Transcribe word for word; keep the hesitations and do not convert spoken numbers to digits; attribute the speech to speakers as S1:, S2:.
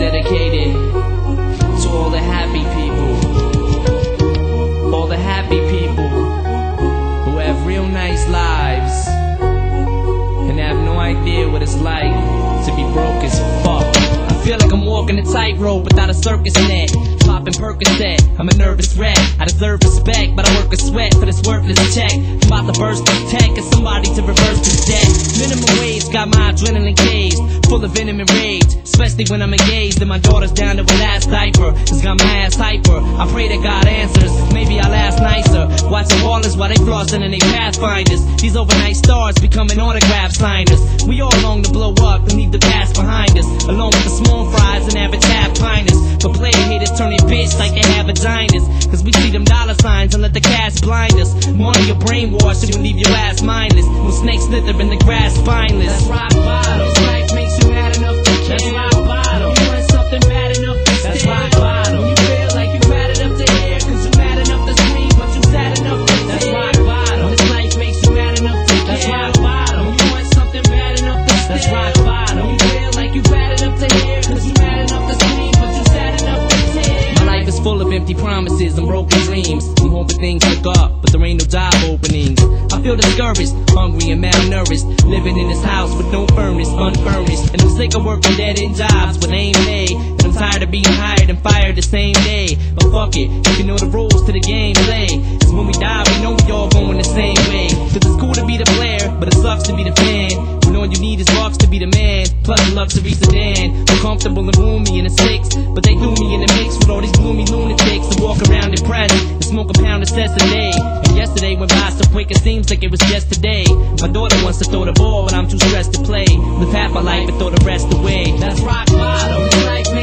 S1: dedicated to all the happy people, all the happy people who have real nice lives and have no idea what it's like to be broke as fuck. I feel like I'm walking a tightrope without a circus net. Popping Percocet, I'm a nervous wreck. I deserve respect, but I work a sweat for this worthless check. I'm about to burst this tech and somebody to reverse this debt. Minimum wage got my adrenaline caged, full of venom and rage, especially when I'm engaged and my daughter's down to her last diaper. It's got my ass hyper. I pray that God answers, maybe I'll ask nicer. Watching ballers while they flossing and they pathfinders. These overnight stars becoming autograph signers. We all long to blow up and leave the past behind us, along with the small fries and average half piners. But player haters turn their bitch like they have vaginas, cause we see them dollar signs and let the cash blind us. Money your brainwash and you leave your ass mindless. When snakes slither in the grass spineless. That's rock bottom. This life makes you mad enough to care. That's rock bottom. You want something bad enough to stare. That's rock bottom. When you feel like you bad enough to hear, cause you mad enough to scream, but you sad enough to tear. That's rock bottom. This life makes you mad enough to care. That's rock bottom. You want something bad enough to stare. That's rock bottom. When you feel like you bad enough to hear, cause you mad enough to scream, but you sad enough to tear. My life is full of empty promises and broken dreams. I'm hoping things look up, but there ain't no job openings. I feel discouraged, hungry and malnourished, living in this house with no furnace, unfurnished. And I'm sick of working dead-end jobs with aim pay, and I'm tired of being hired and fired the same day. But fuck it, if you know the rules to the game, play. Cause when we die, we know we all going the same way. Cause it's cool to be the player, but it sucks to be the fan. When all you need is bucks to be the man, plus a luxury sedan. I'm comfortable and roomy in a six, but they threw me in the mix with all these gloomy lunatics that walk around depressed and smoke a pound of cess a day. And yesterday went by so quick it seems like it was just today. My daughter wants to throw the ball, but I'm too stressed to play. Live half my life and throw the rest away. That's rock bottom.